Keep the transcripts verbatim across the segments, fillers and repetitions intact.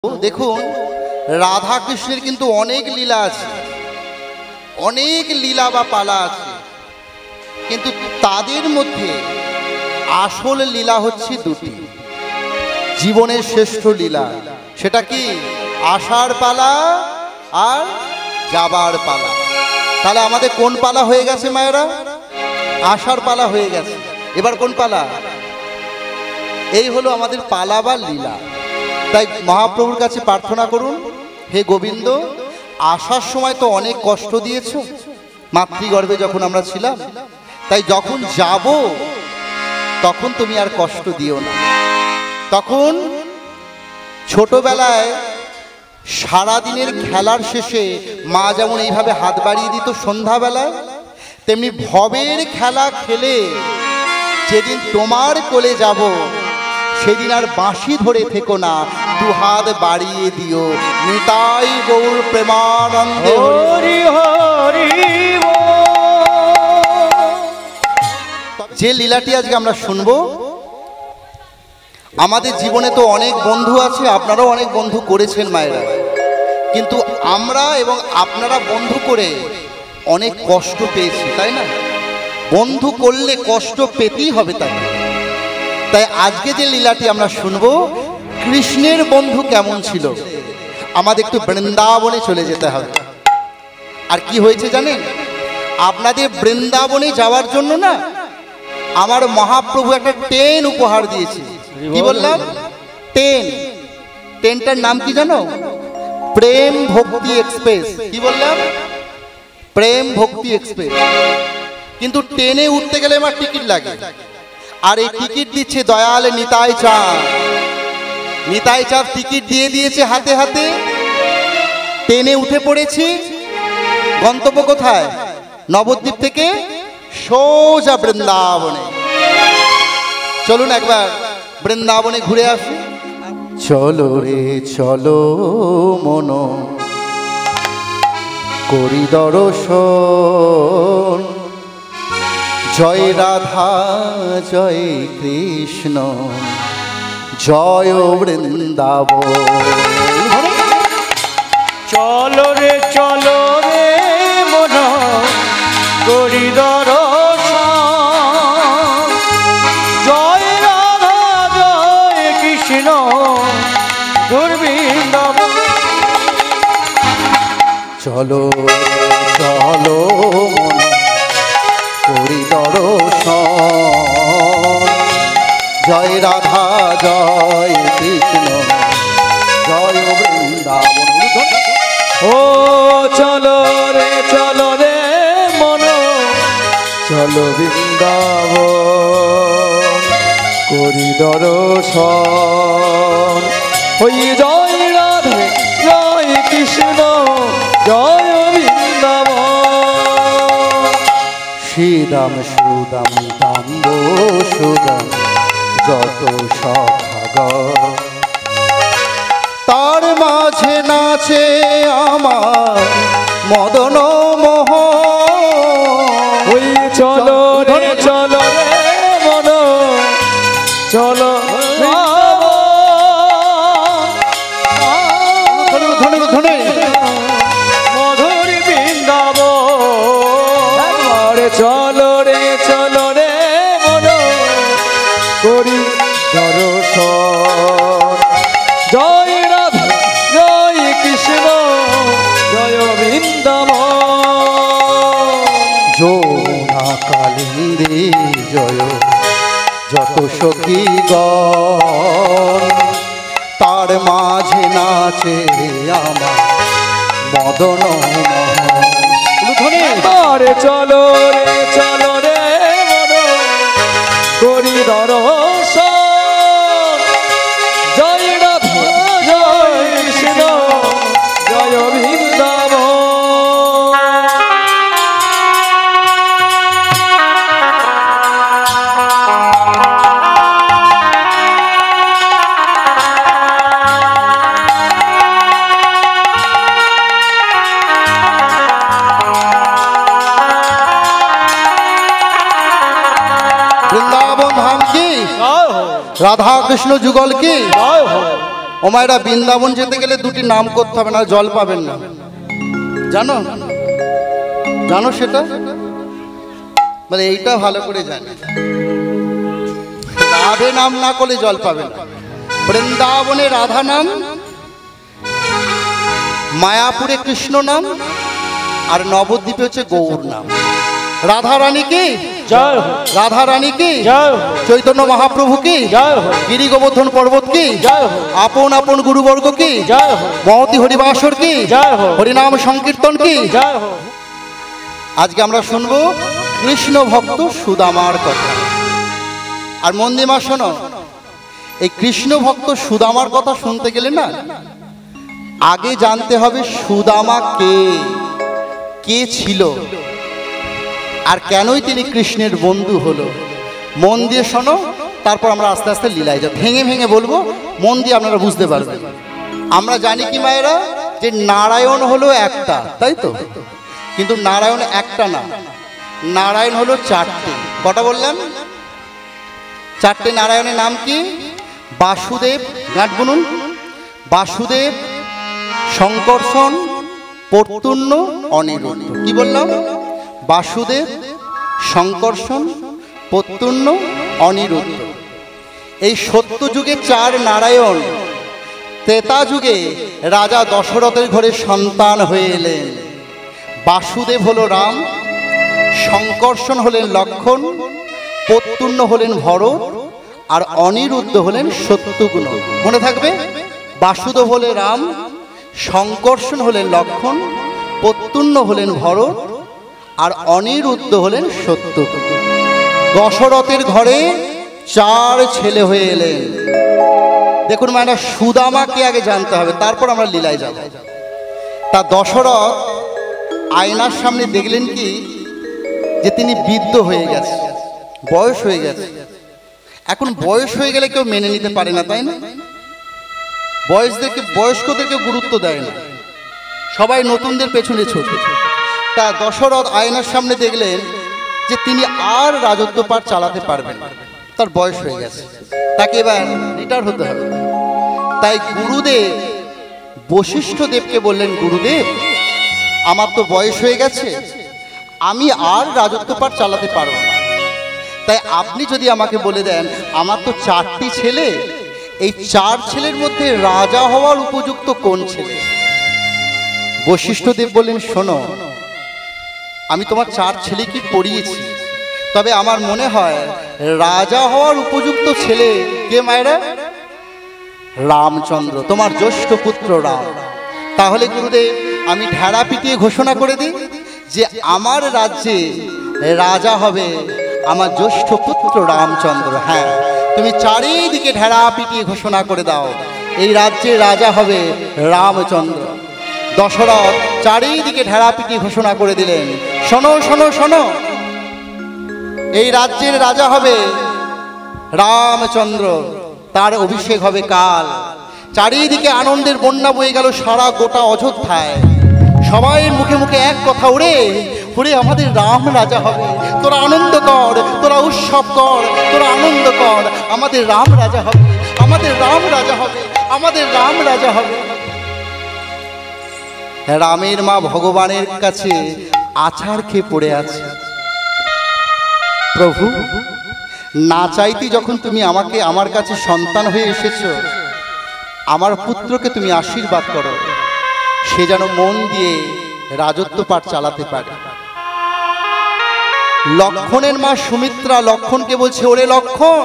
দেখুন রাধা কৃষ্ণের কিন্তু অনেক লীলা আছে, অনেক লীলা বা পালা আছে, কিন্তু তাদের মধ্যে আসল লীলা হচ্ছে দুটি, জীবনের শ্রেষ্ঠ লীলা। সেটা কি? আসার পালা আর যাবার পালা। তাহলে আমাদের কোন পালা হয়ে গেছে মায়েরা? আসার পালা হয়ে গেছে। এবার কোন পালা? এই হলো আমাদের পালা বা লীলা। তাই মহাপ্রভুর কাছে প্রার্থনা করুন, হে গোবিন্দ, আসার সময় তো অনেক কষ্ট দিয়েছো মাতৃগর্ভে যখন আমরা ছিলাম, তাই যখন যাব তখন তুমি আর কষ্ট দিও না। তখন ছোটবেলায় সারাদিনের খেলার শেষে মা যেমন এইভাবে হাত বাড়িয়ে দিত সন্ধ্যাবেলায়, তেমনি ভবের খেলা খেলে যেদিন তোমার কোলে যাব সেদিন আর বাঁশি ধরে থেকো না, দু হাত বাড়িয়ে দিও। নিতাই গৌর প্রেমানন্দে হরি হরি। যে লীলাটি আজকে আমরা শুনবো, আমাদের জীবনে তো অনেক বন্ধু আছে, আপনারাও অনেক বন্ধু করেছেন মায়েরা, কিন্তু আমরা এবং আপনারা বন্ধু করে অনেক কষ্ট পেয়েছি, তাই না? বন্ধু করলে কষ্ট পেতেই হবে। তাই তাই আজকে যে লীলাটি আমরা শুনবো, কৃষ্ণের বন্ধু কেমন ছিল, আমাদের একটু বৃন্দাবনে চলে যেতে হবে। আর কি হয়েছে জানেন? আপনাদের বৃন্দাবনে যাওয়ার জন্য না আমার মহাপ্রভু একটা ট্রেন উপহার দিয়েছে। কি বললাম? ট্রেন। ট্রেনটার নাম কি জানো? প্রেম ভক্তি এক্সপ্রেস। কি বললাম? প্রেম ভক্তি এক্সপ্রেস। কিন্তু ট্রেনে উঠতে গেলে আমার টিকিট লাগে, আর এই টিকিট দিচ্ছে দয়াল নিতাই চাঁদ। নিতাই চাঁদ টিকিট দিয়ে দিয়েছে হাতে হাতে। ট্রেনে উঠে পড়েছি। গন্তব্য কোথায়? নবদ্বীপ থেকে সোজা বৃন্দাবনে। চলুন একবার বৃন্দাবনে ঘুরে আসি। চলো রে চলো মন করি দর্শন, জয় রাধা জয় কৃষ্ণ জয় বৃন্দাবন। চলো রে চলো রে মন করি দর্শন, জয় রাধা জয় কৃষ্ণ বৃন্দাবন। চলো চলো মন করি দর্শন, জয় রাধা জয় কৃষ্ণ জয় বৃন্দাবন। ও চলো রে চলো রে মন চলো বৃন্দাবন করি দর্শন, ওই জয় রাধে জয় কৃষ্ণ জয় বৃন্দাবন। শ্রীদাম সুদাম দাম্ব সুদাম যত সখাগ, তার মাঝে নাচে আমার মদন মোহ। ওই চলো রে চলো রে মন চলো মধুর বৃন্দাবন। চলো রে চলো রে মন করি দর্শন, জয় রাধা জয় কৃষ্ণ জয় বৃন্দাবন। যৌনা কালিন্দে জয় যত সখীগণ, তার মাঝে নাচে আমার মদন মোহন। চলো রে চলো রে মন করি দর্শন, জয় রাধা জয় কৃষ্ণ জয় বৃন্দাবন। বৃন্দাবন ধাম কি, রাধা কৃষ্ণ যুগল কি। ও মায়েরা, বৃন্দাবন যেতে গেলে দুটি নাম করতে হবে, না জল পাবেন না। জানো জানো সেটা? মানে এইটা ভালো করে জানে, রাধে নাম না করলে জল পাবেন না। বৃন্দাবনে রাধা নাম, মায়াপুরে কৃষ্ণ নাম, আর নবদ্বীপে হচ্ছে গৌর নাম। রাধা রানী কি জয় হোক, রাধা রানী কি জয় হোক, চৈতন্য মহাপ্রভু কি জয় হোক, গিরি গোবর্ধন পর্বত কি জয় হোক, আপন আপন গুরুবর্গ কি জয় হোক, মহতি হরিবাসর কি জয় হোক, হরিনাম সংকীর্তন কি। জয় হোক। আজকে আমরা শুনবো কৃষ্ণ ভক্ত সুদামার কথা। আর মন দিয়ে মা শোনো, এই কৃষ্ণ ভক্ত সুদামার কথা শুনতে গেলে না আগে জানতে হবে সুদামা কে, কে ছিল, আর কেনই তিনি কৃষ্ণের বন্ধু হলো। মন দিয়ে শোনো, তারপর আমরা আস্তে আস্তে লীলায় যাব। ভেঙে ভেঙে বলবো, মন দিয়ে আপনারা বুঝতে পারবেন। আমরা জানি কি মায়েরা, যে নারায়ণ হলো একটা, তাই তো? কিন্তু নারায়ণ একটা না, নারায়ণ হলো চারটে। কটা বললাম? চারটে নারায়ণের নাম কি? বাসুদেব, গাঁট বুনুন, বাসুদেব, শঙ্কর্ষণ, প্রত্যুন্ন, অনিরুদ্ধ। কি বললাম? বাসুদেব, শঙ্কর্ষণ, প্রত্যুন্ন, অনিরুদ্ধ। এই সত্য যুগে চার নারায়ণ। ত্রেতা যুগে রাজা দশরথের ঘরে সন্তান হয়ে এলেন। বাসুদেব হলো রাম, শঙ্কর্ষণ হলেন লক্ষ্মণ, প্রত্যুন্ন হলেন ভরত, আর অনিরুদ্ধ হলেন শত্রুঘ্ন। মনে থাকবে, বাসুদেব হলে রাম, শঙ্কর্ষণ হলেন লক্ষ্মণ, প্রত্যুন্ন হলেন ভরত, আর অনিরুদ্ধ হলেন শত্রুঘ্ন। দশরথের ঘরে চার ছেলে হয়ে এলেন। দেখুন মানে সুদামাকে আগে জানতে হবে, তারপর আমরা লীলায় যাব। তা দশরথ আয়নার সামনে দেখলেন কি, যে তিনি বৃদ্ধ হয়ে গেছে, বয়স হয়ে গেছে। এখন বয়স হয়ে গেলে কেউ মেনে নিতে পারে না, তাই না? বয়সদেরকে, বয়স্কদেরকে গুরুত্ব দেয় না, সবাই নতুনদের পেছনে ছোটে। তা দশরথ আয়নার সামনে দেখলেন যে তিনি আর রাজত্ব পাঠ চালাতে পারবেন না, তার বয়স হয়ে গেছে, তাকে এবার রিটায়ার হতে হবে। তাই গুরুদেব বশিষ্ঠ দেবকে বললেন, গুরুদেব আমার তো বয়স হয়ে গেছে, আমি আর রাজত্ব পাঠ চালাতে পারবো না, তাই আপনি যদি আমাকে বলে দেন, আমার তো চারটি ছেলে, এই চার ছেলের মধ্যে রাজা হওয়ার উপযুক্ত কোন ছেলে? বশিষ্ঠ দেব বললেন, শোনো, আমি তোমার চার ছেলেকে পড়িয়েছি, তবে আমার মনে হয় রাজা হওয়ার উপযুক্ত ছেলে কে মায়েরা? রামচন্দ্র, তোমার জ্যেষ্ঠ পুত্র রাম। তাহলে গুরুদেব আমি ঢেড়া পিটিয়ে ঘোষণা করে দিই যে আমার রাজ্যে রাজা হবে আমার জ্যেষ্ঠ পুত্র রামচন্দ্র। হ্যাঁ, তুমি চারিদিকে ঢেড়া পিটিয়ে ঘোষণা করে দাও, এই রাজ্যে রাজা হবে রামচন্দ্র। দশরথ চারিদিকে ঢেড়া পিটিয়ে ঘোষণা করে দিলেন, শোনো শোনো শোনো, এই রাজ্যের রাজা হবে রামচন্দ্র, তার অভিষেক হবে কাল। চারিদিকে আনন্দের বন্যা বয়ে গেল সারা গোটা অযোধ্যায়। সবাই মুখে মুখে এক কথা, ওরে ওরে আমাদের রাম রাজা হবে, তোরা আনন্দ কর, তোরা উৎসব কর, তোরা আনন্দ কর, আমাদের রাম রাজা হবে, আমাদের রাম রাজা হবে, আমাদের রাম রাজা হবে। রামের মা ভগবানের কাছে আছাড় খেয়ে পড়ে আছে, প্রভু না চাইতে যখন তুমি আমাকে আমার কাছে সন্তান হয়ে এসেছো, আমার পুত্রকে তুমি আশীর্বাদ করো, সে যেন মন দিয়ে রাজত্ব পাঠ চালাতে পারে। লক্ষণের মা সুমিত্রা লক্ষণকে বলছে, ওরে লক্ষণ,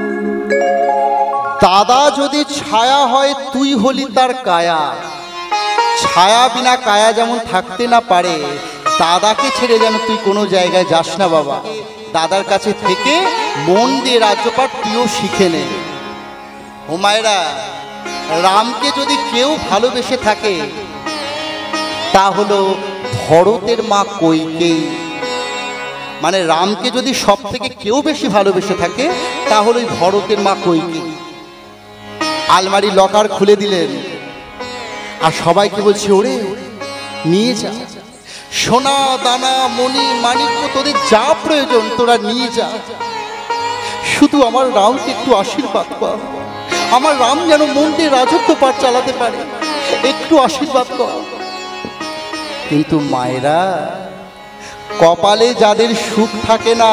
দাদা যদি ছায়া হয় তুই হলি তার কায়া, ছায়া বিনা কায়া যেমন থাকতে না পারে, দাদাকে ছেড়ে যেন তুই কোনো জায়গায় যাস না বাবা, দাদার কাছে থেকে মন দিয়ে রাজ্যপাঠ তুইও শিখে নে। ও মায়েরা, রামকে যদি কেউ ভালোবেসে থাকে তা হলো ভরতের মা কইকেয়ী। মানে রামকে যদি সব থেকে কেউ বেশি ভালোবেসে থাকে তা হলো ভরতের মা কইকেয়ী। আলমারি লকার খুলে দিলেন আর সবাইকে বলছে, ওরে নিয়ে যা, সোনা দানা মণি মাণিক্য তোদের যা প্রয়োজন তোরা নিয়ে যা, শুধু আমার রামকে একটু আশীর্বাদ কর, আমার রাম যেন মন দিয়ে রাজত্ব পাঠ চালাতে পারে, একটু আশীর্বাদ কর। কিন্তু মায়েরা, কপালে যাদের সুখ থাকে না,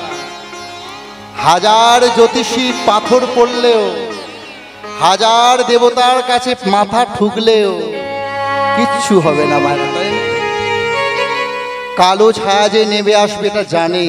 হাজার জ্যোতিষী পাথর পড়লেও, হাজার দেবতার কাছে মাথা ঠুকলেও কিচ্ছু হবে না মায়েরা। তাই কালো ছায়া যে নেমে আসবে এটা জানে।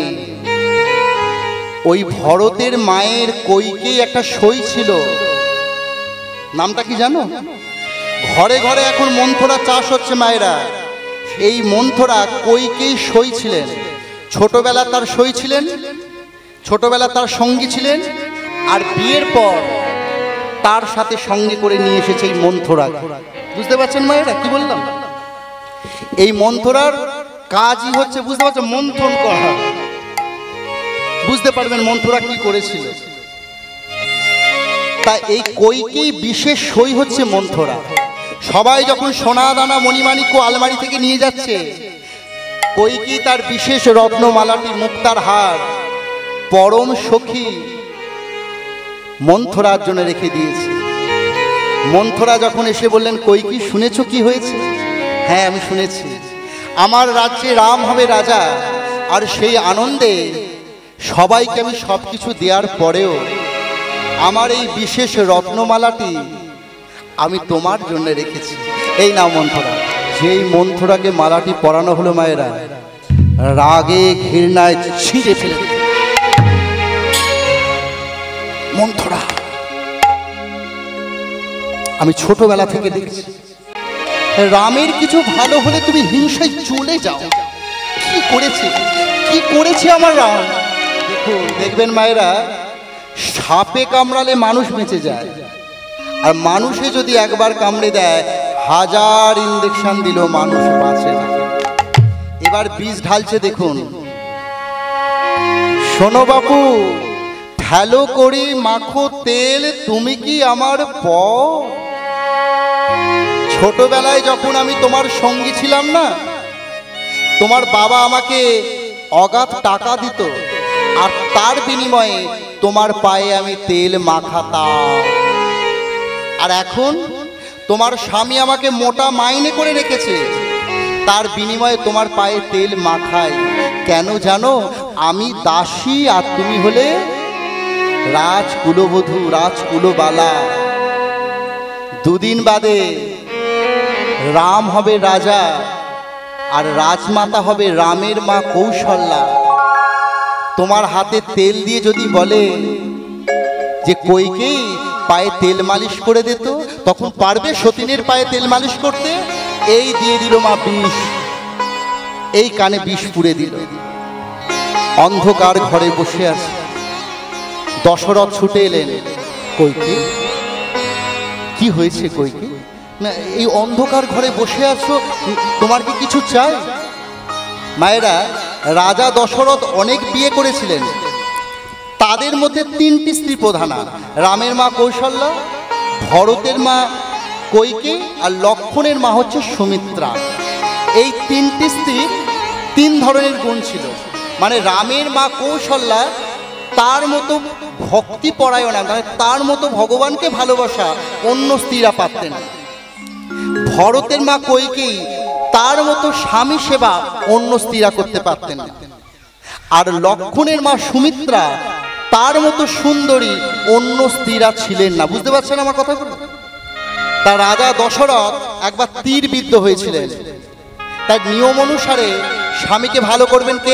ওই ভরতের মায়ের কইকেই একটা সই ছিল, নামটা কি জানো? ঘরে ঘরে এখন মন্থরা চাষ হচ্ছে মায়েরা। এই মন্থরা কইকেই সই ছিলেন। ছোটবেলা তার সই ছিলেন, ছোটবেলা তার সঙ্গী ছিলেন, আর বিয়ের পর তার সাথে সঙ্গে করে নিয়ে এসেছে এই মন্থরা। বুঝতে পারছেন মায়েরা কি বললাম? এই মন্থরার কাজই হচ্ছে, বুঝতে পারছেন, মন্থন করা। বুঝতে পারবেন মন্থরা কি করেছিল। তাই এই কইকেই বিশেষ সই হচ্ছে মন্থরা। সবাই যখন সোনা দানা মণিমাণিক্য আলমারি থেকে নিয়ে যাচ্ছে, কইকি তার বিশেষ রত্নমালাটি, মুক্তার হার পরম সখী মন্থরার জন্য রেখে দিয়েছে। মন্থরা যখন এসে বললেন, কইকি শুনেছো কি হয়েছে? হ্যাঁ আমি শুনেছি, আমার রাজ্যে রাম হবে রাজা, আর সেই আনন্দে সবাইকে আমি সব কিছু দেওয়ার পরেও আমার এই বিশেষ রত্নমালাটি আমি তোমার জন্য রেখেছি। এই নাও মন্থরা। যেই মন্থরাকে মালাটি পরানো হলো মায়েরা, রাগে ঘৃণায় ছিঁড়ে ফেলে দিল। মন্থরা, আমি ছোটবেলা থেকে দেখছি রামের কিছু ভালো হলে তুমি হিংসায় চলে যাও। কি করেছে, কি করেছে আমার রাম? দেখুন, দেখবেন মায়েরা, সাপে কামড়ালে মানুষ বেঁচে যায়, আর মানুষে যদি একবার কামড়ে দেয় হাজার ইঞ্জেকশন দিলেও মানুষ বাঁচে না। এবার বিষ ঢালছে দেখুন। শোনো বাপু, ঠেলো করি মাখো তেল, তুমি কি আমার পর? ছোটবেলায় যখন আমি তোমার সঙ্গী ছিলাম না, তোমার বাবা আমাকে অগাধ টাকা দিত, আর তার বিনিময়ে তোমার পায়ে আমি তেল মাখাতাম। আর এখন তোমার স্বামী আমাকে মোটা মাইনে করে রেখেছে, তার বিনিময়ে তোমার পায়ে তেল মাখাই। কেন জানো? আমি দাসী আর তুমি হলে রাজকুলবধূ, রাজকুলবালা। দুদিন বাদে রাম হবে রাজা, আর রাজমাতা হবে রামের মা কৌশল্যা। তোমার হাতে তেল দিয়ে যদি বলে যে কইকেই পায়ে তেল মালিশ করে দিত, তখন পারবে সতীনের পায়ে তেল মালিশ করতে? এই দিয়ে দিল মা বিষ, এই কানে বিষ পুড়ে দিল। অন্ধকার ঘরে বসে আছে। দশরথ ছুটে এলেন, কইকে কি হয়েছে? কইকে না, এই অন্ধকার ঘরে বসে আছো, তোমার কি কিছু চাই? মায়েরা, রাজা দশরথ অনেক বিয়ে করেছিলেন, তাদের মধ্যে তিনটি স্ত্রী প্রধানা। রামের মা কৌশল্যা, ভরতের মা কইকে, আর লক্ষ্মণের মা হচ্ছে সুমিত্রা। এই তিনটি স্ত্রী তিন ধরনের গুণ ছিল। মানে রামের মা কৌশল্যা তার মতো ভক্তি পরায়ণা, মানে তার মতো ভগবানকে ভালোবাসা অন্য স্ত্রীরা পারতেন। ভরতের মা কইকেই তার মতো স্বামী সেবা অন্য স্ত্রীরা করতে পারতেন না। আর লক্ষ্মণের মা সুমিত্রা তার মতো সুন্দরী অন্য স্ত্রীরা ছিলেন না। বুঝতে পারছেন আমার কথাগুলো? তা রাজা দশরথ একবার তীর বিদ্ধ হয়েছিলেন। তার নিয়ম অনুসারে স্বামীকে ভালো করবেন কে?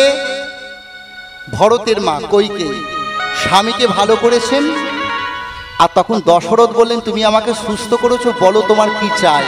ভরতের মা কইকেই স্বামীকে ভালো করেছেন। আর তখন দশরথ বললেন, তুমি আমাকে সুস্থ করেছো, বলো তোমার কি চাই?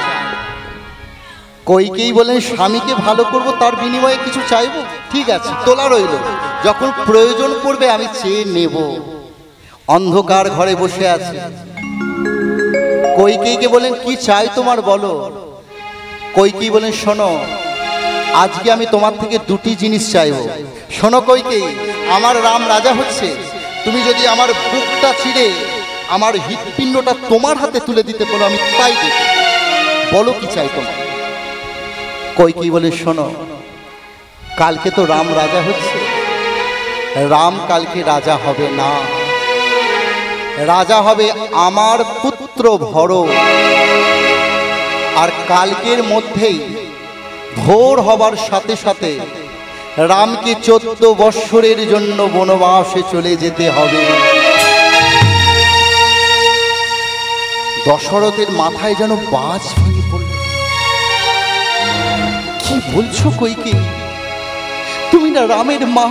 কইকেই বললেন, স্বামীকে ভালো করব, তার বিনিময়ে কিছু চাইবো। ঠিক আছে, তোলা রইল, যখন প্রয়োজন পড়বে আমি চেয়ে নেব। অন্ধকার ঘরে বসে আছে। কইকেইকে বলেন, কি চাই তোমার, বলো। কইকেই বলেন, শোনো, আজকে আমি তোমার থেকে দুটি জিনিস চাইবো। শোনো কইকেই, আমার রাম রাজা হচ্ছে, তুমি যদি আমার বুকটা চিড়ে আমার হৃৎপিণ্ডটা তোমার হাতে তুলে দিতে বলো, আমি তাই দেব। বলো কি চাই তোমার। কইকেই বলে, শোনো, কালকে তো রাম রাজা হচ্ছে, রাম কালকে রাজা হবে না। রাজা হবে আমার পুত্র ভরত। আর কালকের মধ্যেই ভোর হবার সাথে সাথে রামকে চোদ্দ বৎসরের জন্য বনবাসে চলে যেতে হবে। দশরথের মাথায় যেন বাজ ভেঙে পড়ল। কি বলছো কইকেয়ী? তুমি না রামের মা,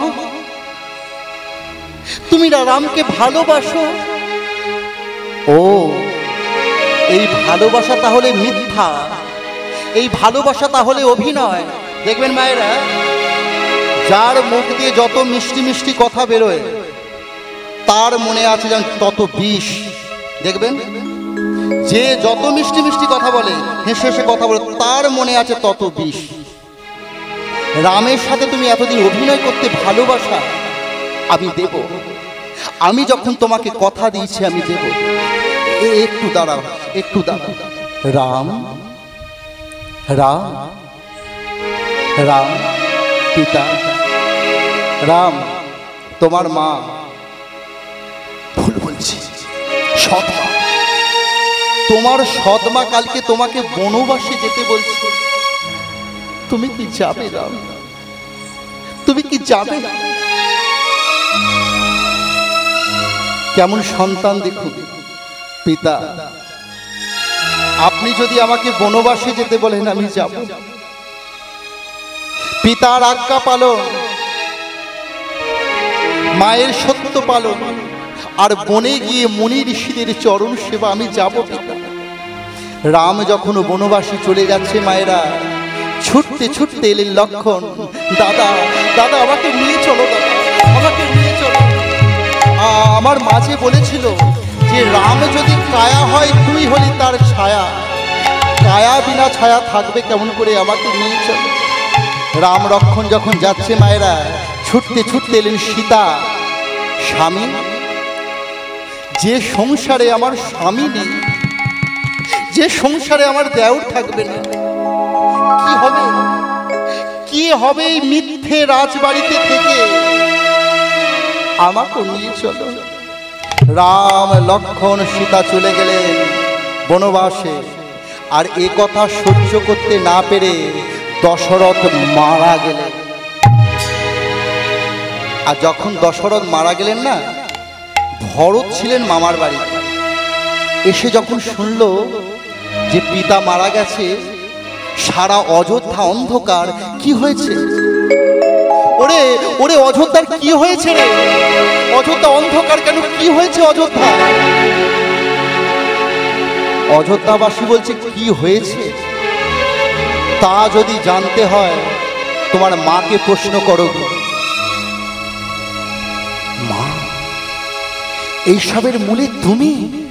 তুমি না রামকে ভালোবাসো? ও, এই ভালোবাসা তাহলে মিথ্যা, এই ভালোবাসা তাহলে অভিনয়। দেখবেন মায়েরা, যার মুখ দিয়ে যত মিষ্টি মিষ্টি কথা বেরোয় তার মনে আছে যেন তত বিষ। দেখবেন, যে যত মিষ্টি মিষ্টি কথা বলে, হেসে হেসে কথা বলে, তার মনে আছে তত বিষ। রামের সাথে তুমি এতদিন অভিনয় করতে ভালোবাসা, আমি দেব। আমি যখন তোমাকে কথা দিয়েছি আমি দেব। এ একটু দাঁড়াও, একটু দাঁড়াও। রাম, রাম, রাম, পিতা রাম, তোমার মা। ভুল বলছি, সৎমা। তোমার সৎমা কালকে তোমাকে বনবাসে যেতে বলছে। তুমি কি যাবে রাম? তুমি কি যাবে? কেমন সন্তান দেখুন। পিতা, আপনি যদি আমাকে বনবাসে যেতে বলেন আমি যাব। পিতার আজ্ঞা পালন, মায়ের সত্য পালন, আর বনে গিয়ে মুনি ঋষিদের চরণ সেবা আমি যাব পিতা। রাম যখন বনবাসে চলে যাচ্ছে, মায়েরা ছুটতে ছুটতে এলেন লক্ষণ। দাদা, দাদা আমাকে নিয়ে চলো, দাদা আমাকে নিয়ে চলো। আমার মাঝে বলেছিল যে রাম যদি কায়া হয় তুই হলি তার ছায়া, কায়া বিনা ছায়া থাকবে কেমন করে, আমাকে নিয়ে চলো। রাম লক্ষণ যখন যাচ্ছে, মায়েরা ছুটতে ছুটতে এলেন সীতা। স্বামী, যে সংসারে আমার স্বামী নেই, যে সংসারে আমার দেওর থাকবে না, কি হবে? কি হবে এই মিথ্যে রাজবাড়িতে থেকে? আমাকে নিয়ে চলো। রাম লক্ষণ সীতা চলে গেলেন বনবাসে। আর এ কথা সহ্য করতে না পেরে দশরথ মারা গেলেন। আর যখন দশরথ মারা গেলেন না, ভরত ছিলেন মামার বাড়িতে। এসে যখন শুনল যে পিতা মারা গেছে, সারা অযোধ্যা অন্ধকার। কি হয়েছে? ওরে ওরে অযোধ্যার কি হয়েছে রে? অযোধ্যা অন্ধকার কেন? কি হয়েছে অযোধ্যা? অযোধ্যাবাসী বলছে কি হয়েছে তা যদি জানতে হয় তোমার মাকে প্রশ্ন করো। মা, এইসবের মূলে তুমি?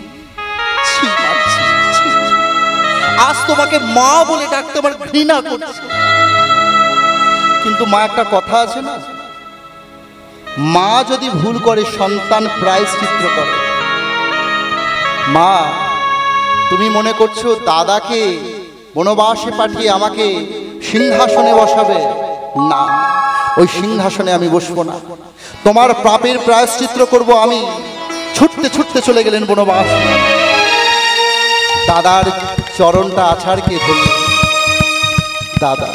আজ তোমাকে মা বলে ডাকতে আমার ঘৃণা করছে। কিন্তু মা, একটা কথা আছে না, মা যদি ভুল করে সন্তান প্রায়শ্চিত্ত করে। মা, তুমি মনে করছো দাদাকে বনবাসে পাঠিয়ে আমাকে সিংহাসনে বসাবে? না, ওই সিংহাসনে আমি বসবো না। তোমার পাপের প্রায়শ্চিত্ত করব আমি। ছুটতে ছুটতে চলে গেলেন বনবাস। দাদার চরণটা আছাড়কে ধরল। দাদা,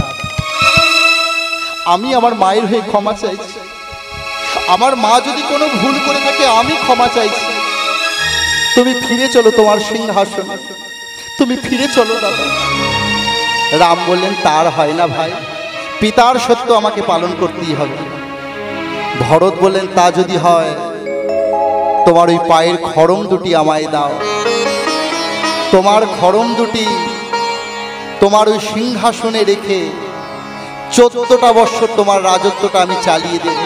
আমি আমার মায়ের হয়ে ক্ষমা চাইছি। আমার মা যদি কোনো ভুল করে থাকে আমি ক্ষমা চাইছি। তুমি ফিরে চলো তোমার সিংহাসনে, তুমি ফিরে চলো দাদা। রাম বললেন তার হয় না ভাই, পিতার সত্য আমাকে পালন করতেই হবে। ভরত বললেন তা যদি হয় তোমার ওই পায়ের খড়ম দুটি আমায় দাও। তোমার খড়ম দুটি তোমার ওই সিংহাসনে রেখে চোদ্দটা বৎসর তোমার রাজত্বটা আমি চালিয়ে দেব।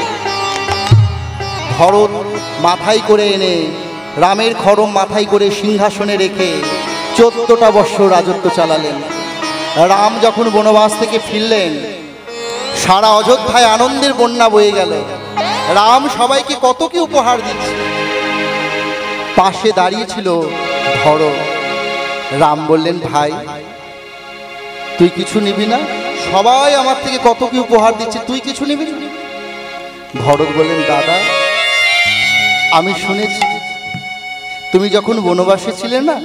ভরত মাথায় করে এনে রামের খড়ম মাথায় করে সিংহাসনে রেখে চোদ্দটা বৎসর রাজত্ব চালালেন। রাম যখন বনবাস থেকে ফিরলেন, সারা অযোধ্যায় আনন্দের বন্যা বয়ে গেল। রাম সবাইকে কত কি উপহার দিচ্ছে। পাশে দাঁড়িয়েছিল ভরত। রাম বললেন ভাই, তুই কিছু নিবি না? সবাই আমার থেকে কত কি উপহার দিচ্ছে, তুই কিছু নিবি না? ভরত বললেন দাদা, আমি শুনেছি তুমি যখন বনবাসে ছিলে না,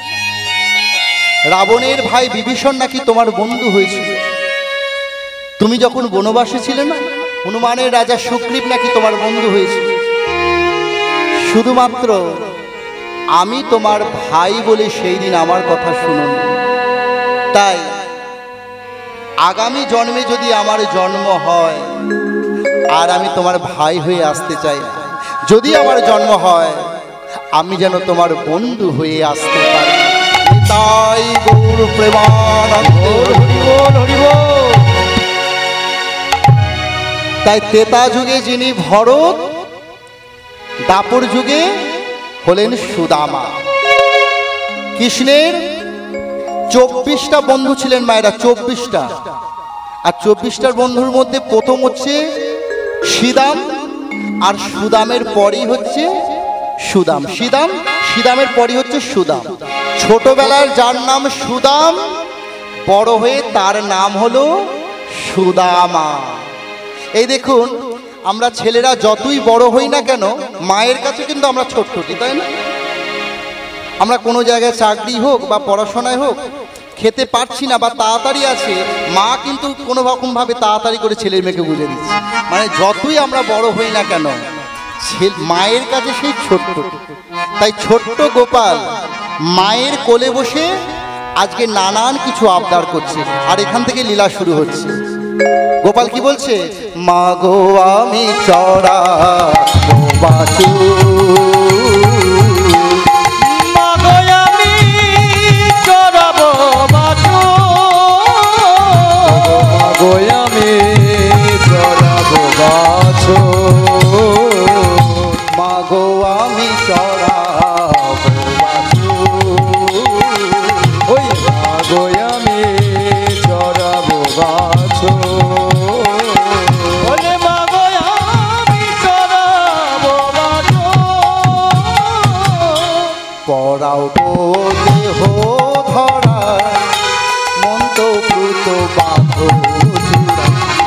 রাবণের ভাই বিভীষণ নাকি তোমার বন্ধু হয়েছিল। তুমি যখন বনবাসে ছিলে না, হনুমানের রাজা সুগ্রীব নাকি তোমার বন্ধু হয়েছিল। শুধুমাত্র আমি তোমার ভাই বলে সেই দিন আমার কথা শুনুন। তাই আগামী জন্মে যদি আমার জন্ম হয় আর আমি তোমার ভাই হয়ে আসতে চাই, যদি আমার জন্ম হয় আমি যেন তোমার বন্ধু হয়ে আসতে পারি। তাই গৌর প্রেমানন্দ। তাই ত্রেতা যুগে যিনি ভরত, দাপর যুগে হলেন সুদামা। কৃষ্ণের চব্বিশটা বন্ধু ছিলেন মায়েরা, চব্বিশটা। আর চব্বিশটার বন্ধুর মধ্যে প্রথম হচ্ছে শ্রীদাম, আর সুদামের পরই হচ্ছে সুদাম। শ্রীদাম শ্রীদামের পরই হচ্ছে সুদাম। ছোটবেলার যার নাম সুদাম, বড় হয়ে তার নাম হলো সুদামা। এই দেখুন, আমরা ছেলেরা যতই বড় হই না কেন, মায়ের কাছে কিন্তু আমরা ছোট্ট, তাই না? আমরা কোনো জায়গায় চাকরি হোক বা পড়াশোনায় হোক খেতে পারছি না বা তাড়াতাড়ি আছে, মা কিন্তু কোনো রকমভাবে তাড়াতাড়ি করে ছেলের মেয়েকে বুঝে দিচ্ছে। মানে যতই আমরা বড় হই না কেন, মায়ের কাছে সেই ছোট্ট। তাই ছোট্ট গোপাল মায়ের কোলে বসে আজকে নানান কিছু আবদার করছে, আর এখান থেকে লীলা শুরু হচ্ছে। গোপাল কি বলছে? মা গো আমি চড়া বাছু, মা গো আমি চড়াবো বাছু, মা গো আমি চড়াবো বাছু, মা গো আমি চড়া বাছু, ওই মা গো আমি চড়াবো বাছু, ওরে মা গো আমি চড়াবো বাছু, পড়াও গো দেহ ধরা মন্ত প্লুত বাঁধো চূড়া,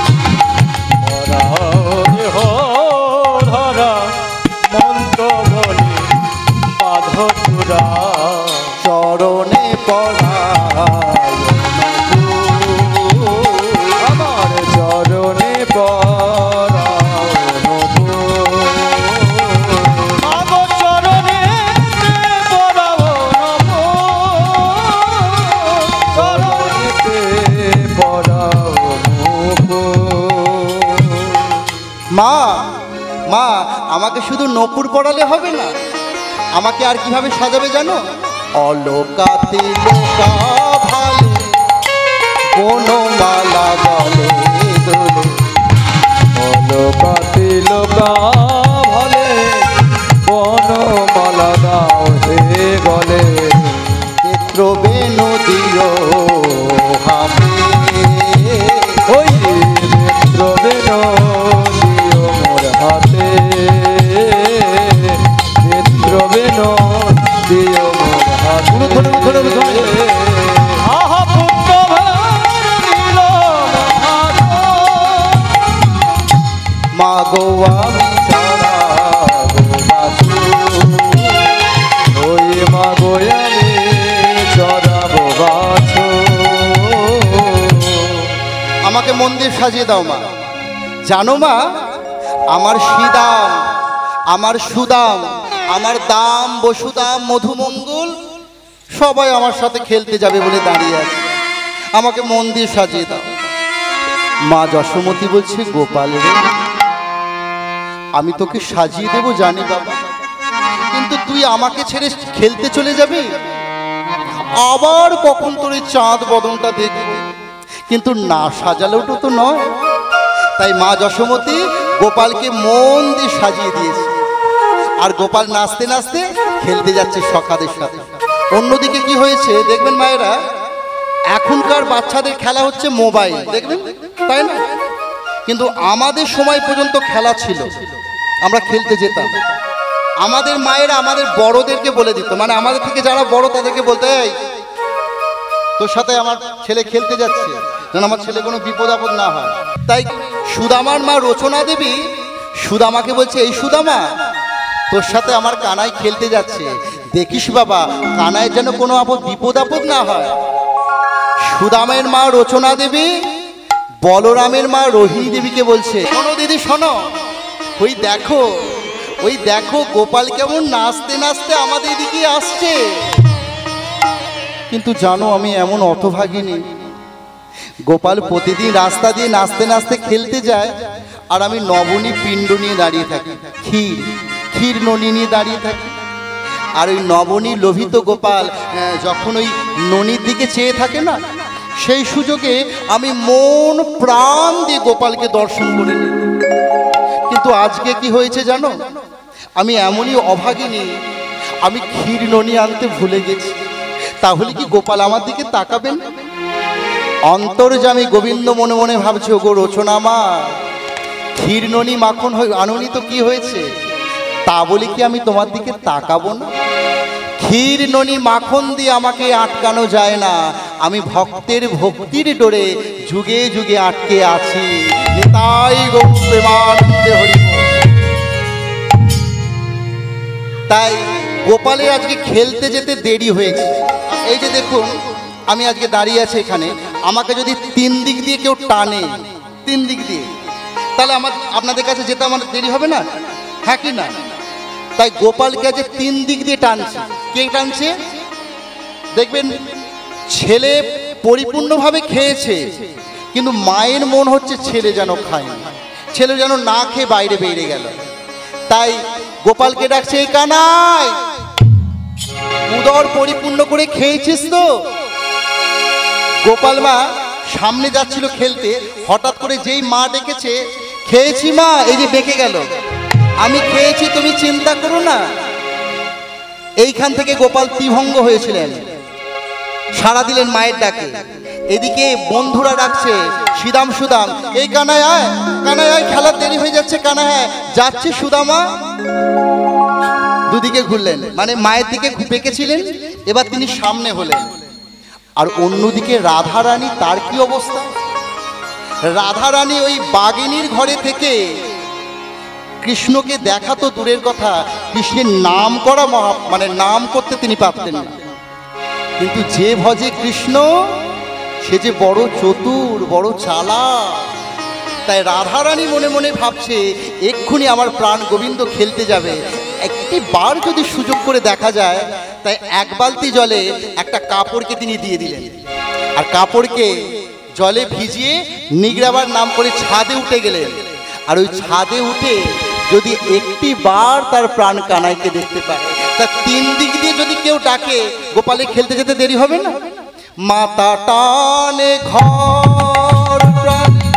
পরাও দেহ ধরা মন্ত্র বলে বাঁধো চূড়া, চরণে পড়ায় আমার চরণে পরাও আগো চরণে পরাও চরণেতে পরাও। মা মা আমাকে শুধু নপুর পড়ালে হবে না, আমাকে আর কিভাবে সাজাবে জানো? অলোকাতে লোকা ভালো বনমালা বলে দোলে, লোকাতি লোকা ভলে বনমালা দাও হে গলে, ক্ষেত্র বেনু দিও হামে, ওই নেত্র বেন দিও মোর হাতে, নেত্র বেন দিও মোর হাতে, আহা পুত্র ভার দিল হাত, মা গো আমি চড়া বাছু, ওই মা গো আমি চড়াবো বাছু, আমাকে মন্দির সাজিয়ে দাও মা। জানো মা, আমার শ্রীদাম, আমার সুদাম, আমার দাম, বসুদাম, মধুমঙ্গল সবাই আমার সাথে খেলতে যাবে বলে দাঁড়িয়ে আছে, আমাকে মন্দির সাজিয়ে দাও। মা যশোমতী বলছে, গোপাল রে, আমি তোকে সাজিয়ে দেবো জানি বাবা, কিন্তু তুই আমাকে ছেড়ে খেলতে চলে যাবি, আবার কখন তোর এই চাঁদ বদনটা দেখবো, কিন্তু না সাজালেও তো নয়। তাই মা যশোমতী গোপালকে মন দিয়ে সাজিয়ে দিয়েছে, আর গোপাল নাচতে নাচতে খেলতে যাচ্ছে সখাদের সাথে। অন্যদিকে কি হয়েছে দেখবেন মায়েরা, এখনকার বাচ্চাদের খেলা হচ্ছে মোবাইল, দেখবেন তাই না? কিন্তু আমাদের সময় পর্যন্ত খেলা ছিল, আমরা খেলতে যেতাম। আমাদের মায়েরা আমাদের বড়দেরকে বলে দিত, মানে আমাদের থেকে যারা বড় তাদেরকে বলতে, এই তোর সাথে আমার ছেলে খেলতে যাচ্ছে, যেন আমার ছেলে কোনো বিপদ আপদ না হয়। তাই সুদামার মা রচনা দেবী সুদামাকে বলছে, এই সুদামা, তোর সাথে আমার কানাই খেলতে যাচ্ছে, দেখিস বাবা, কানায় যেন কোনো আপদ বিপদ আপদ না হয়। সুদামের মা রচনা দেবী বলরামের মা রোহিণী দেবীকে বলছে, শোনো দিদি শোনো, ওই দেখো ওই দেখো গোপাল কেমন নাচতে নাচতে আমাদের দিকে আসছে। কিন্তু জানো আমি এমন অতভাগিনী, গোপাল প্রতিদিন রাস্তা দিয়ে নাচতে নাচতে খেলতে যায়, আর আমি নবনী পিণ্ড নিয়ে দাঁড়িয়ে থাকি, ক্ষীর ক্ষীর ননী নিয়ে দাঁড়িয়ে থাকি। আর ওই নবনী লোভিত গোপাল যখন ওই ননীর দিকে চেয়ে থাকে না, সেই সুযোগে আমি মন প্রাণ দিয়ে গোপালকে দর্শন করে নিই। কিন্তু আজকে কি হয়েছে জানো, আমি এমনই অভাগিনী, আমি ক্ষীর ননী আনতে ভুলে গেছি। তাহলে কি গোপাল আমার দিকে তাকাবেন? অন্তর্যামী গোবিন্দ মনে মনে ভাবছে, ওগো রচনা মা, ক্ষীর ননী মাখন আননি তো কি হয়েছে, তা বলে কি আমি তোমার দিকে তাকাবো না? ক্ষীর ননী মাখন দিয়ে আমাকে আটকানো যায় না, আমি ভক্তের ভক্তির ডোরে যুগে যুগে আটকে আছি। নিতাই গৌর প্রেমানন্দে হরি বল। তাই গোপালের আজকে খেলতে যেতে দেরি হয়েছে। এই যে দেখুন, আমি আজকে দাঁড়িয়ে আছি এখানে, আমাকে যদি তিন দিক দিয়ে কেউ টানে, তিন দিক দিয়ে, তাহলে আমার আপনাদের কাছে যেতে আমার দেরি হবে না? হ্যাঁ কি না? তাই গোপালকে আজ তিন দিক দিয়ে টানছে। কে টানছে? দেখবেন ছেলে পরিপূর্ণভাবে খেয়েছে, কিন্তু মায়ের মন হচ্ছে ছেলে যেন খায়, ছেলে যেন না খেয়ে বাইরে বেরিয়ে গেল। তাই গোপালকে ডাকছে, এই কানাই, উদর পরিপূর্ণ করে খেয়েছিস তো? গোপাল মা সামনে যাচ্ছিল খেলতে, হঠাৎ করে যেই মা ডেকেছে, খেয়েছি মা, এই যে ডেকে গেল, আমি খেয়েছি তুমি চিন্তা করো না। এইখান থেকে গোপাল ত্রিভঙ্গ হয়েছিলেন, সাড়া দিলেন মায়ের ডাকে। এদিকে বন্ধুরা ডাকছে, সুদাম সুদাম, এই কানাই আয়, কানাই আয়, খেলার দেরি হয়ে যাচ্ছে, কানাই আয়, যাচ্ছে সুদামা। দুদিকে ঘুরলেন, মানে মায়ের দিকে পেকেছিলেন, এবার তিনি সামনে হলেন। আর অন্যদিকে রাধা রানী, তার কি অবস্থা? রাধা রানী ওই বাগিনীর ঘরে থেকে কৃষ্ণকে দেখা তো দূরের কথা, কৃষ্ণের নাম করা মহা মানে নাম করতে তিনি পারতেন না। কিন্তু যে ভজে কৃষ্ণ সে যে বড় চতুর, বড় চালাক। তাই রাধারানী মনে মনে ভাবছে, এক্ষুনি আমার প্রাণ গোবিন্দ খেলতে যাবে, একটি বার যদি সুযোগ করে দেখা যায়। তাই এক বালতি জলে একটা কাপড়কে তিনি দিয়ে দিলেন, আর কাপড়কে জলে ভিজিয়ে নিগড়াবার নাম করে ছাদে উঠে গেলেন। আর ওই ছাদে উঠে যদি একটি বার তার প্রাণ কানাইকে দেখতে পায়, তা তিন দিক দিয়ে যদি কেউ ডাকে, গোপালে খেলতে যেতে দেরি হবে না। মাতা টানে ঘর প্রাণে,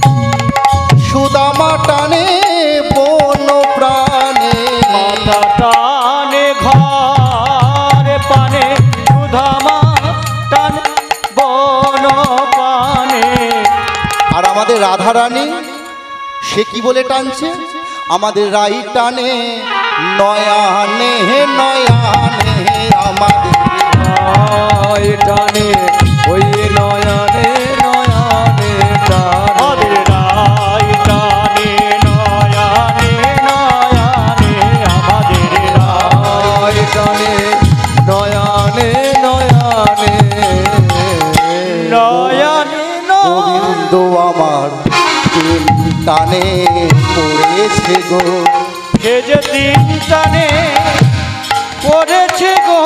সুদামা টানে বন প্রাণে, মাতা টানে ঘর পানে, সুদামা টানে বন পানে। আর আমাদের রাধা রানী সে কি বলে টানছে? আমাদের রাই টানে নয়ানে নয়ানে, আমাদের রাই টানে ওই নয়ানে নয়ানে টানে, রাই টানে নয়ানে নয়ানে, আমাদের রাই টানে নয়ানে নয়ানে নয়ানে। গোবিন্দ আমার টানে পড়েছে গো, সে যে তিন টানে পড়েছে গো।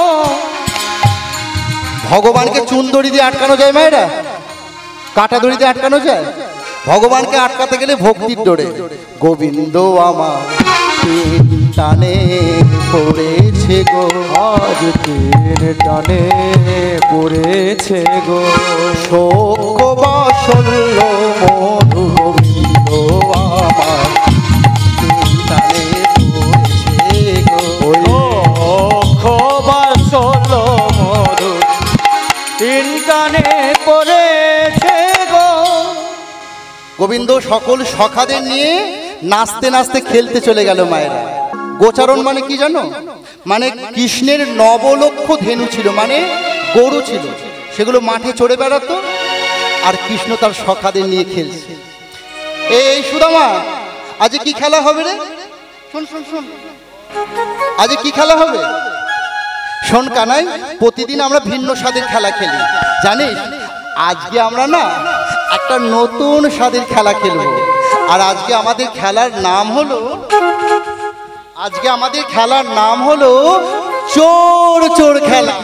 ভগবানকে চুন দড়ি দিয়ে আটকানো যায় মায়েরা? কাটা দড়ি দিয়ে আটকানো যায়? ভগবানকে আটকাতে গেলে ভক্তির ডোরে। গোবিন্দ আমার টানে পড়েছে গো, আজ তিন টানে পড়েছে গো। শোক বাসল্য মধু গোবিন্দ আমার টানে পড়েছে গো। বাসল মধু তিন টানে পড়েছে গো। গোবিন্দ সকল সখাদের নিয়ে নাচতে নাচতে খেলতে চলে গেল মায়েরা। গোচারণ মানে কি জানো? মানে কৃষ্ণের নবলক্ষ ধেনু ছিল, মানে গরু ছিল, সেগুলো মাঠে চড়ে বেড়াতো, আর কৃষ্ণ তার সখাদের নিয়ে খেলছে। এই সুদামা, আজ কি খেলা হবে রে? শোন শোন শোন, আজ কি খেলা হবে? শোন কানাই, প্রতিদিন আমরা ভিন্ন স্বাদের খেলা খেলি, জানিস? আজকে আমরা না একটা নতুন স্বাদের খেলা খেলবো। আর আজকে আমাদের খেলার নাম হলো আজকে আমাদের খেলার নাম হলো চোর চোর খেলা।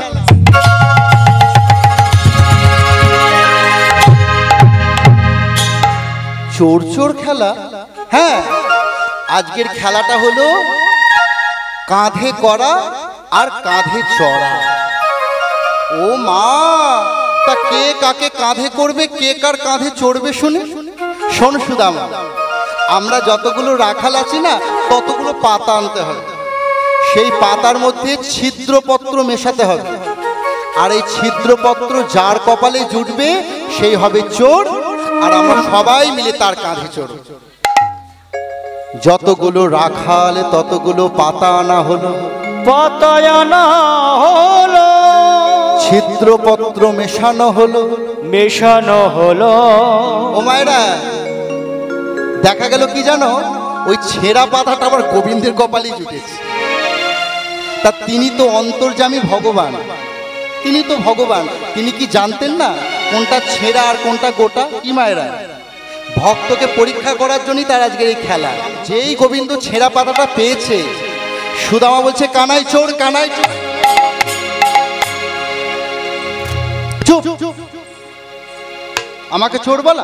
চোর চোর খেলা? হ্যাঁ, আজকের খেলাটা হলো কাঁধে করা আর কাঁধে চড়া। ও মা, তা কে কাকে কাঁধে করবে, কে কার কাঁধে চড়বে শুনে? শোন সুদামা, আমরা যতগুলো রাখাল আছি না, ততগুলো পাতা আনতে হবে। সেই পাতার মধ্যে ছিদ্রপত্র মেশাতে হবে, আর এই ছিদ্রপত্র যার কপালে জুটবে সেই হবে চোর, আর আমরা সবাই মিলে তার কাঁধে চড়ব। যতগুলো রাখাল ততগুলো পাতা আনা হলো, পাতা আনা হলো, ছিদ্রপত্র মেশানো হলো, মেশানো হলো। ও মায়েরা, দেখা গেল কি জানো, ওই ছেঁড়া পাতাটা আবার গোবিন্দের কপালে জুটেছে। তা তিনি তো অন্তর্যামী ভগবান, তিনি তো ভগবান, তিনি কি জানতেন না কোনটা ছেঁড়া আর কোনটা গোটা? কি মায়েরা, ভক্তকে পরীক্ষা করার জন্যই তার আজকের এই খেলা। যেই গোবিন্দ ছেঁড়া পাতাটা পেয়েছে, সুদামা বলছে কানাই চোর, কানাই চোর। চুপ, আমাকে চোর বলা?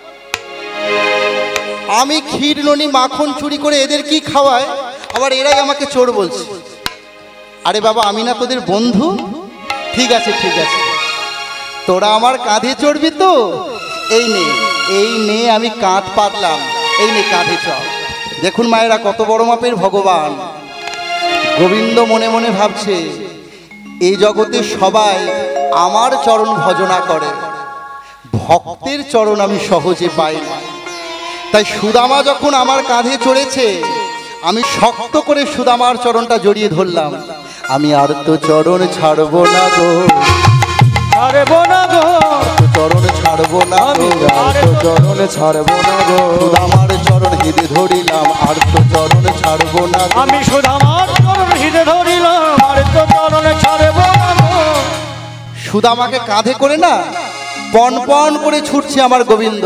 আমি ক্ষীর ননি মাখন চুরি করে এদের কি খাওয়ায়, আবার এরাই আমাকে চোর বলছে। আরে বাবা, আমি না তোদের বন্ধু? ঠিক আছে ঠিক আছে, তোরা আমার কাঁধে চড়বি তো? এই নে, এই নে, আমি কাঁধ পাতলাম, এই নে কাঁধে চড়। দেখুন মায়েরা, কত বড় মাপের ভগবান। গোবিন্দ মনে মনে ভাবছে, এই জগতে সবাই আমার চরণ ভজনা করে, ভক্তের চরণ আমি সহজে পাই না। তাই সুদামা যখন আমার কাঁধে চড়েছে, আমি শক্ত করে সুদামার চরণটা জড়িয়ে ধরলাম। আমি আর তো চরণ ছাড়বো না গো, ছাড়বো না গো, চরণ ছাড়বো না, আমি আর তো চরণ ছাড়বো না গো। সুদামার চরণ হৃদে ধরিলাম, আর তো চরণ ছাড়বো না, আমি সুদামার চরণ হৃদে ধরিলাম, আর তো চরণ ছাড়বো না গো। সুদামাকে কাঁধে করে না পন পন করে ছুটছে আমার গোবিন্দ।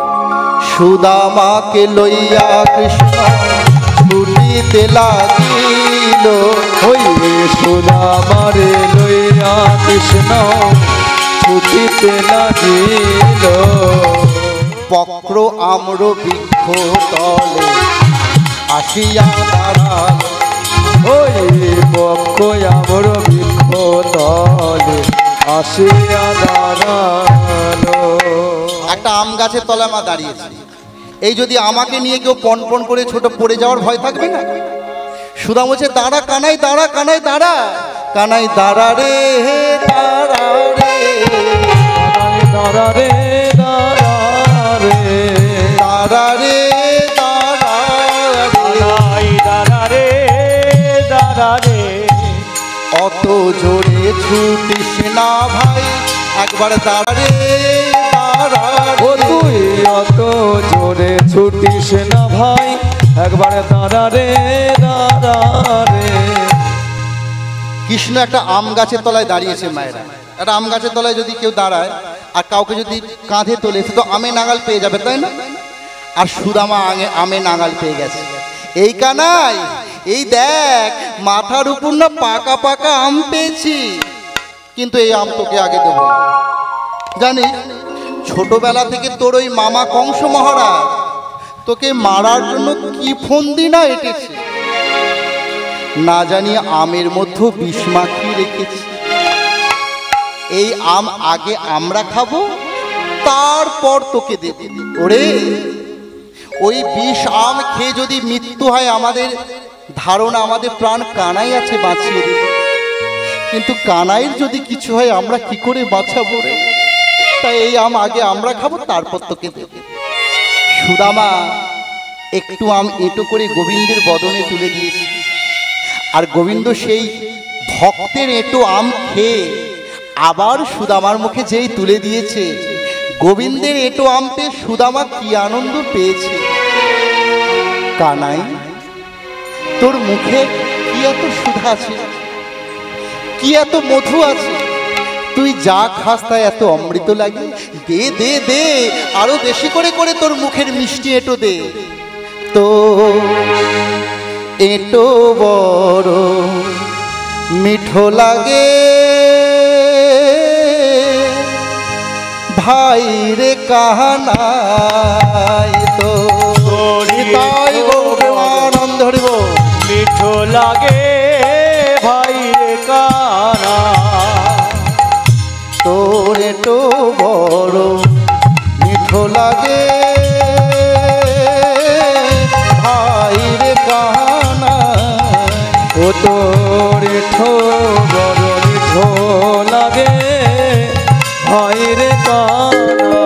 সুদামাকে লইয়া কৃষ্ণ ছুটিতে লাগিল, ওই সুদামারে লইয়া কৃষ্ণ ছুটিতে লাগিল। বক্র আম্র বৃক্ষ তলে আসিয়া দাঁড়াল, ওই বক্ষ আম্র বৃক্ষ তলে আসিয়া দাঁড়ালো। একটা আম গাছের তলায় মা দাঁড়িয়েছে। এই যদি আমাকে নিয়ে কেউ পন পন করে ছোট পড়ে যাওয়ার ভয় থাকবে না? সুদাম বলছে, দাঁড়া কানাই, দাঁড়া কানাই, দাঁড়া কানাই, দাঁড়া রে দাঁড়া রে, দাঁড়া রে দাঁড়া রে, দাঁড়া রে দাঁড়া রে, দাঁড়া রে দাঁড়া রে। অত জোরে ছুটিস না ভাই, একবার দাঁড়া রে দাঁড়া ও রে। তুই অত জোরে ছুটিস না ভাই, একবার দাঁড়া রে দাঁড়া রে। কৃষ্ণ একটা আম গাছের তলায় দাঁড়িয়েছে মায়েরা। একটা আম গাছের তলায় যদি কেউ দাঁড়ায় আর কাউকে যদি কাঁধে তোলে, সে তো আমে নাগাল পেয়ে যাবে, তাই না? আর সুদামা আগে আমে নাগাল পেয়ে গেছে। এই কানাই, এই দেখ, মাথার উপর না পাকা পাকা আম পেয়েছি, কিন্তু এই আম তোকে আগে দেবো। জানিস, ছোটবেলা থেকে তোর ওই মামা কংস মহারাজ তোকে মারার জন্য কি ফন্দি না এঁটেছে, না জানি আমের মধ্যে বিষ মাখিয়ে রেখেছি। এই আম আগে আমরা খাবো, তারপর তোকে দেব। ওরে, ওই বিষ আম খেয়ে যদি মৃত্যু হয়, আমাদের ধারণা আমাদের প্রাণ কানাই আছে বাঁচিয়ে দেবে, কিন্তু কানাইয়ের যদি কিছু হয় আমরা কি করে বাঁচাবো রে? তাই এই আম আগে আমরা খাবো, তারপর তোকে দেব। সুদামা একটু আম এঁটো করে গোবিন্দের বদনে তুলে দিয়েছে, আর গোবিন্দ সেই ভক্তের এঁটো আম খেয়ে আবার সুদামার মুখে যেই তুলে দিয়েছে, গোবিন্দের এঁটো আম পেয়ে সুদামা কি আনন্দ পেয়েছে। কানাই, তোর মুখে কি এত সুধা আছে, কি এত মধু আছে, তুই যা খাস তাই এত অমৃত লাগে। দে দে দে আরো বেশি করে করে তোর মুখের মিষ্টি এঁটো দে। তো এঁটো বড় মিঠো লাগে ভাই রে কাহানাই, তো তাই আনন্দ হরিব মিঠো লাগে ভাই রে কানা, তোর এটো বড় মিঠো লাগে ভাই রে কাহানাই। ও তোর এঠো বড় মিঠো লাগে ভাই রে কানা,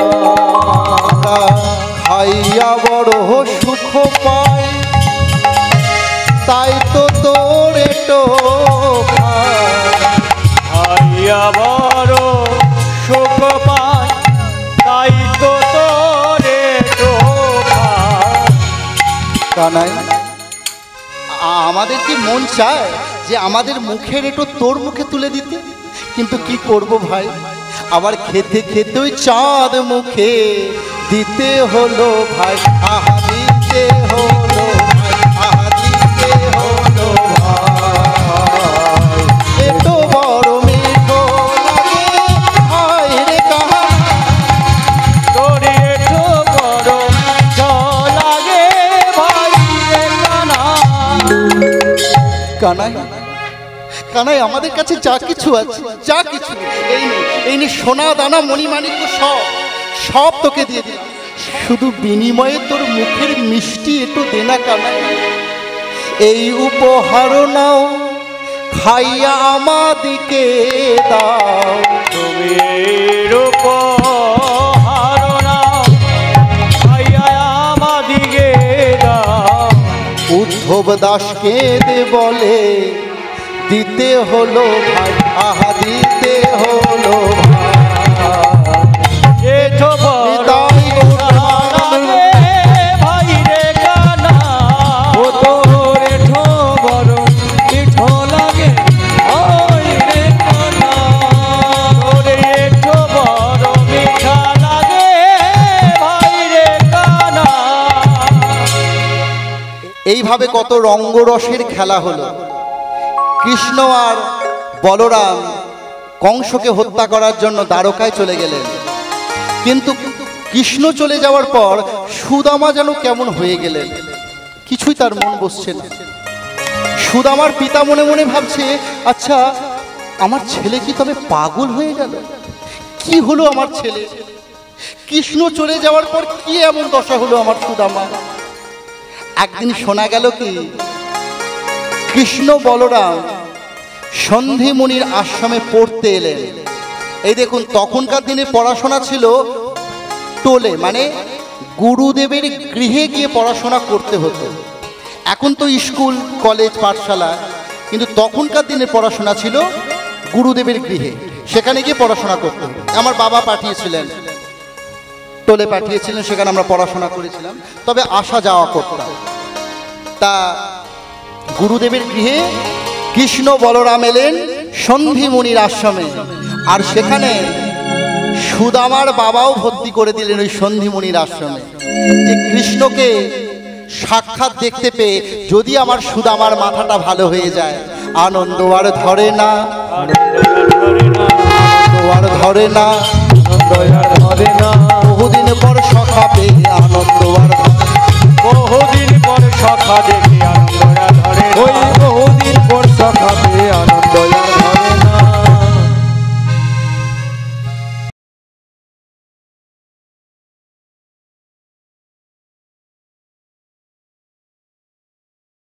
খাইয়া বড় সুখ পাই তাই তো তোর এটো খাইয়া বড় সুখ পাই তাই তো তোর এঠো কানাই। আমাদের কি মন চায় যে আমাদের মুখের এটো তোর মুখে তুলে দিতে, কিন্তু কি করব ভাই, আবার খেতে খেতে ওই চাঁদ মুখে দিতে হলো ভাই। আহা দিতে হলো ভাই, আহা দিতে হলো ভাই, এটো বড় মিঠো লাগে ভাই রে কাহা, তোর এঠো বড় মিঠো লাগে ভাই রে কানা। কানাই কানাই আমাদের কাছে যা কিছু আছে, যা কিছু এই নে, এই নে সোনা দানা মণিমাণিক্য সব সব তোকে দিয়ে দিলাম, শুধু বিনিময়ে তোর মুখের মিষ্টি একটু দেনা। কানাই এই উপহার নাও খাইয়া আমাদিকে দাও, তুমি উপহার নাও খাইয়া আমাদিকে দাও। উদ্ধব দাসকে দে বলে দিতে হলো ভাই, আহা দিতে হলো ভাই। এঠো বড় মিঠো লাগে ভাই রে কানা, ও তোর এঠো বড় মিঠো লাগে ভাই রে কানা, তোর এঠো বড় মিঠা লাগে ভাই রে কানা। এইভাবে কত রঙ্গরসের খেলা হলো। কৃষ্ণ আর বলরাম কংসকে হত্যা করার জন্য দ্বারকায় চলে গেলেন, কিন্তু কৃষ্ণ চলে যাওয়ার পর সুদামা যেন কেমন হয়ে গেলেন, কিছুই তার মন বসছে না। সুদামার পিতা মনে মনে ভাবছে, আচ্ছা আমার ছেলে কি তবে পাগল হয়ে গেল? কি হলো আমার ছেলে? কৃষ্ণ চলে যাওয়ার পর কি এমন দশা হলো আমার সুদামা? একদিন শোনা গেল কি কৃষ্ণ বলরাম সন্ধি মুনির আশ্রমে পড়তে এলেন। এই দেখুন, তখনকার দিনে পড়াশোনা ছিল টোলে, মানে গুরুদেবের গৃহে গিয়ে পড়াশোনা করতে হতো। এখন তো স্কুল কলেজ পাঠশালা, কিন্তু তখনকার দিনে পড়াশোনা ছিল গুরুদেবের গৃহে, সেখানে গিয়ে পড়াশোনা করতে হতো। আমার বাবা পাঠিয়েছিলেন, টোলে পাঠিয়েছিলেন, সেখানে আমরা পড়াশোনা করেছিলাম, তবে আসা যাওয়া করতাম। তা গুরুদেবের গৃহে কৃষ্ণ বলরাম এলেন সন্ধি মুনির আশ্রমে, আর সেখানে সুদামার বাবাও ভর্তি করে দিলেন ওই সন্ধি মুনির আশ্রমে, যে কৃষ্ণকে সাক্ষাৎ দেখতে পেয়ে যদি আমার সুদামার মাথাটা ভালো হয়ে যায়। আনন্দ আর ধরে না, আনন্দ আর ধরে না, ধরে না, বহুদিন পর সখা পেয়ে আনন্দ আর বহুদিন পর সখা দেখে